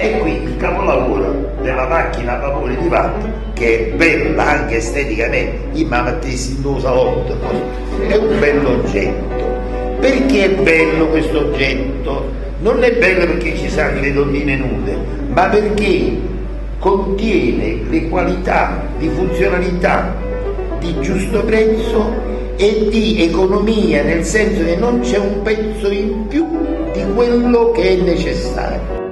E qui il capolavoro della macchina a vapore di Watt, che è bella anche esteticamente, io mi mettessi in un salotto, è un bell'oggetto. Perché è bello questo oggetto? Non è bello perché ci sono le donnine nude, ma perché contiene le qualità di funzionalità, di giusto prezzo e di economia, nel senso che non c'è un pezzo in più di quello che è necessario.